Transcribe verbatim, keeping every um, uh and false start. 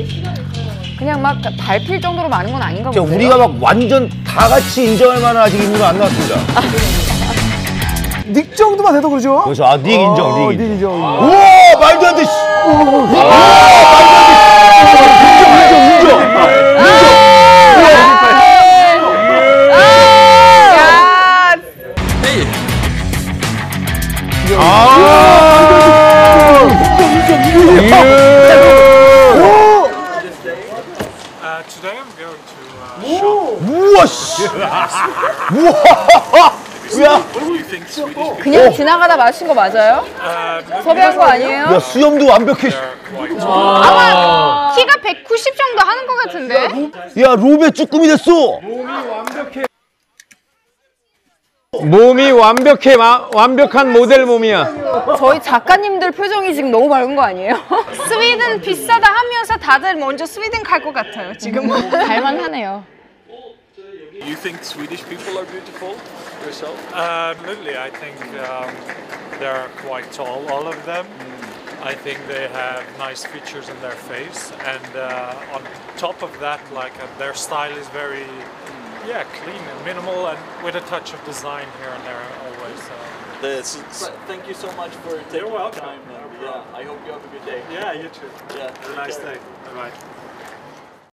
그냥 막 밟힐 정도로 많은 건 아닌가 진짜 보네요. 우리가 막 완전 다 같이 인정할 만한 아직 인물은 안 나왔습니다. 닉 정도만 돼도 그러죠? 그래서 아, 닉 인정, 어, 닉 인정. 닉 인정. 우와, 말도 안 돼, 씨. 우와, 말도 안 돼. 인정, 인정, 인정. Today I'm going to uh, shop. 우와, 씨. 우와. 야, What do you think Swedish people? 그냥 지나가다 마신 거 맞아요? Uh, 섭외한 거 아니에요? 야, 수염도 완벽해. they're quite tall. 아마 키가 백구십 정도 하는 것 같은데? 야, 로베 쭈꾸미 됐어. 몸이 완벽해, 마, 완벽한 모델 몸이야. 저희 작가님들 표정이 지금 너무 밝은 거 아니에요? 스웨덴 비싸다 하면서 다들 먼저 스웨덴 갈 것 같아요, 지금. 갈만하네요. You think Swedish people are beautiful yourself? Uh, Absolutely. I think um, they're quite tall, all of them. I think they have nice features in their face, and uh, on top of that, like uh, their style is very, yeah, clean and minimal, and with a touch of design here and there always. Uh, This, thank you so much for taking You're welcome. the time. And, yeah, I hope you have a good day. yeah, you too. Yeah, Have a nice day. Bye bye.